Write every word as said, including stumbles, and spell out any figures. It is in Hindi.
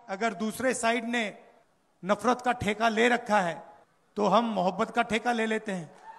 अगर दूसरे साइड ने नफरत का ठेका ले रखा है तो हम मोहब्बत का ठेका ले लेते हैं।